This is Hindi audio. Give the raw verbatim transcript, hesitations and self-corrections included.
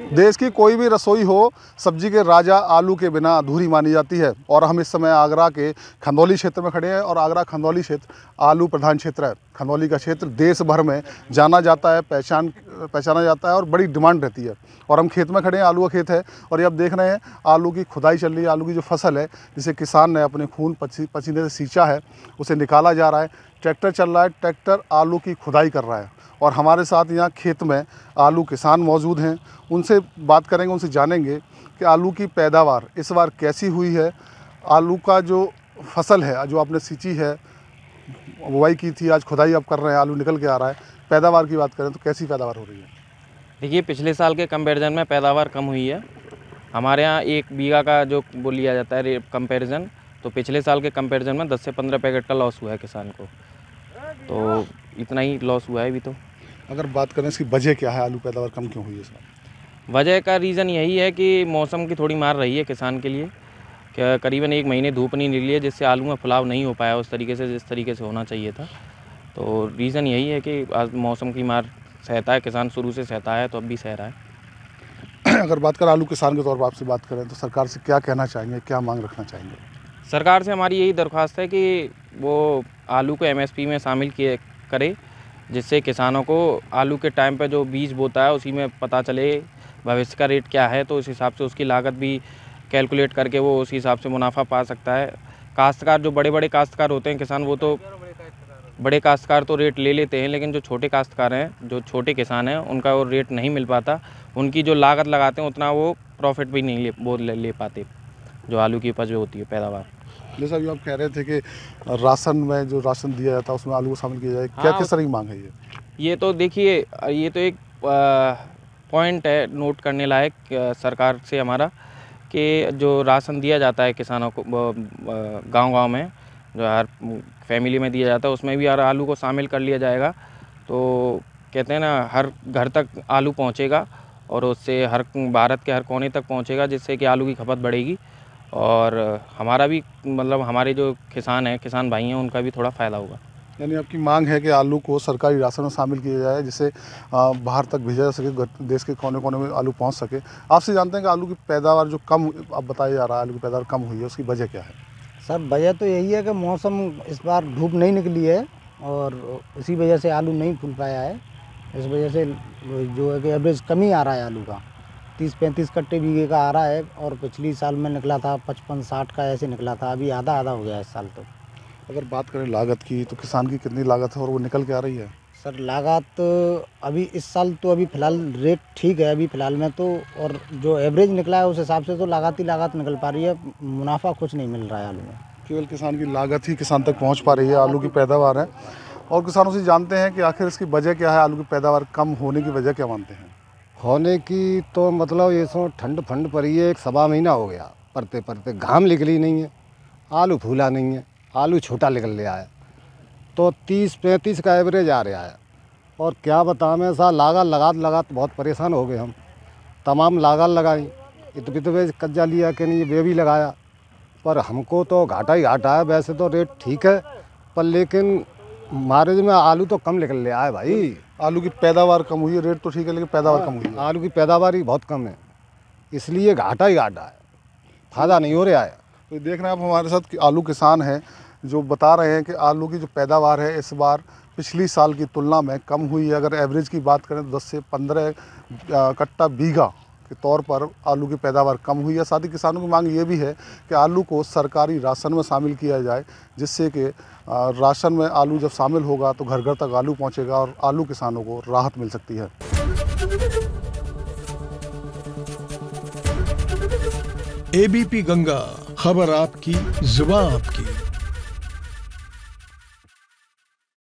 देश की कोई भी रसोई हो, सब्जी के राजा आलू के बिना अधूरी मानी जाती है। और हम इस समय आगरा के खंदौली क्षेत्र में खड़े हैं और आगरा खंदौली क्षेत्र आलू प्रधान क्षेत्र है। खंदौली का क्षेत्र देश भर में जाना जाता है, पहचान पहचाना जाता है और बड़ी डिमांड रहती है। और हम खेत में खड़े हैं, आलू का खेत है और ये अब देख रहे हैं आलू की खुदाई चल रही है। आलू की जो फसल है जिसे किसान ने अपने खून पसीने से सींचा है उसे निकाला जा रहा है। ट्रैक्टर चल रहा है, ट्रैक्टर आलू की खुदाई कर रहा है। और हमारे साथ यहाँ खेत में आलू किसान मौजूद हैं, उनसे बात करेंगे, उनसे जानेंगे कि आलू की पैदावार इस बार कैसी हुई है। आलू का जो फसल है जो आपने सींची है, बुआई की थी, आज खुदाई अब कर रहे हैं, आलू निकल के आ रहा है। पैदावार की बात करें तो कैसी पैदावार हो रही है? देखिए, पिछले साल के कंपैरिजन में पैदावार कम हुई है। हमारे यहाँ एक बीघा का जो वो लिया जाता है कंपैरिजन, तो पिछले साल के कंपैरिजन में दस से पंद्रह पैकेट का लॉस हुआ है किसान को, तो इतना ही लॉस हुआ है अभी। तो अगर बात करें इसकी वजह क्या है, आलू पैदावार कम क्यों हुई है इसमें? वजह का रीज़न यही है कि मौसम की थोड़ी मार रही है किसान के लिए। क्या करीबन एक महीने धूप नहीं निकली है, जिससे आलू में फुलाव नहीं हो पाया उस तरीके से जिस तरीके से होना चाहिए था। तो रीज़न यही है कि आज मौसम की मार सहता है किसान, शुरू से सहता है तो अब भी सह रहा है। अगर बात करें आलू किसान के तौर पर आपसे बात करें तो सरकार से क्या कहना चाहेंगे, क्या मांग रखना चाहेंगे? सरकार से हमारी यही दरख्वास्त है कि वो आलू को एम एस पी में शामिल किए करे, जिससे किसानों को आलू के टाइम पे जो बीज बोता है उसी में पता चले भविष्य का रेट क्या है, तो उस हिसाब से उसकी लागत भी कैलकुलेट करके वो उसी हिसाब से मुनाफा पा सकता है। काश्तकार जो बड़े बड़े काश्तकार होते हैं किसान, वो तो बड़े काश्तकार तो रेट ले लेते हैं, लेकिन जो छोटे काश्तकार हैं, जो छोटे किसान हैं, उनका वो रेट नहीं मिल पाता। उनकी जो लागत लगाते हैं उतना वो प्रॉफिट भी नहीं ले वो ले, ले पाते जो आलू की उपज होती है पैदावार। जैसा अभी आप कह रहे थे कि राशन में जो राशन दिया जाता है उसमें आलू को शामिल किया जाए, क्या हाँ, किस तरह की मांग है ये? ये तो देखिए, ये तो एक पॉइंट है नोट करने लायक सरकार से हमारा, कि जो राशन दिया जाता है किसानों को गांव-गांव में, जो हर फैमिली में दिया जाता है, उसमें भी यार आलू को शामिल कर लिया जाएगा। तो कहते हैं ना, हर घर तक आलू पहुंचेगा और उससे हर भारत के हर कोने तक पहुंचेगा, जिससे कि आलू की खपत बढ़ेगी और हमारा भी, मतलब हमारे जो किसान हैं, किसान भाई हैं, उनका भी थोड़ा फ़ायदा होगा। यानी आपकी मांग है कि आलू को सरकारी राशन में शामिल किया जाए, जिससे बाहर तक भेजा जा सके, देश के कोने कोने में आलू पहुंच सके। आपसे जानते हैं कि आलू की पैदावार जो कम अब बताया जा रहा है, आलू की पैदावार कम हुई है, उसकी वजह क्या है? सर, वजह तो यही है कि मौसम इस बार धूप नहीं निकली है और इसी वजह से आलू नहीं फूल पाया है। इस वजह से जो है कि एवरेज कमी आ रहा है आलू का, तीस पैंतीस कट्टे बीघे का आ रहा है और पिछली साल में निकला था पचपन साठ का, ऐसे निकला था। अभी आधा आधा हो गया इस साल। तो अगर बात करें लागत की तो किसान की कितनी लागत है और वो निकल के आ रही है? सर, लागत अभी इस साल तो अभी फ़िलहाल रेट ठीक है अभी फ़िलहाल में तो, और जो एवरेज निकला है उस हिसाब से तो लागत ही लागत निकल पा रही है, मुनाफा कुछ नहीं मिल रहा है आलू में। केवल किसान की लागत ही किसान तक पहुंच पा रही है, आलू की पैदावार है। और किसानों से जानते हैं कि आखिर इसकी वजह क्या है, आलू की पैदावार कम होने की वजह क्या मानते हैं? होने की तो मतलब ये सो ठंड फंड पड़ी है, एक सवा महीना हो गया, पड़ते पड़ते घाम निकली नहीं है, आलू फूला नहीं है, आलू छोटा निकल लिया है, तो तीस पैंतीस का एवरेज आ रहा है। और क्या बताऊँ, ऐसा लागत लगा लगा बहुत परेशान हो गए हम। तमाम लागत लगाई, इत बितवे कज्जा लिया कि नहीं, वे भी लगाया, पर हमको तो घाटा ही घाटा है। वैसे तो रेट ठीक है, पर लेकिन मार्केट में आलू तो कम निकल लिया है भाई। आलू की पैदावार कम हुई है, रेट तो ठीक है लेकिन पैदावार कम हुई है। आलू की पैदावार ही बहुत कम है, इसलिए घाटा ही घाटा है, फ़ायदा नहीं हो रहा है। तो देख रहे हैं आप हमारे साथ कि आलू किसान हैं जो बता रहे हैं कि आलू की जो पैदावार है इस बार पिछली साल की तुलना में कम हुई है। अगर एवरेज की बात करें तो दस से पंद्रह कट्टा बीघा के तौर पर आलू की पैदावार कम हुई है। साथ ही किसानों की मांग ये भी है कि आलू को सरकारी राशन में शामिल किया जाए, जिससे कि राशन में आलू जब शामिल होगा तो घर घर तक आलू पहुंचेगा और आलू किसानों को राहत मिल सकती है। एबीपी गंगा, खबर आपकी, जुबान आपकी।